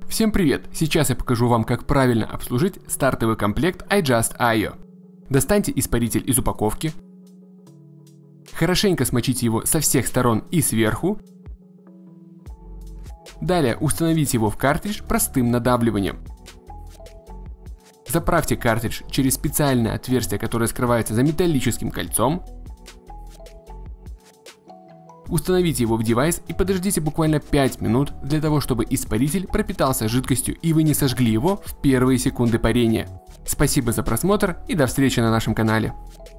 Всем привет! Сейчас я покажу вам, как правильно обслужить стартовый комплект iJust.io. Достаньте испаритель из упаковки, хорошенько смочите его со всех сторон и сверху. Далее установите его в картридж простым надавливанием. Заправьте картридж через специальное отверстие, которое скрывается за металлическим кольцом. Установите его в девайс и подождите буквально 5 минут для того, чтобы испаритель пропитался жидкостью и вы не сожгли его в первые секунды парения. Спасибо за просмотр и до встречи на нашем канале.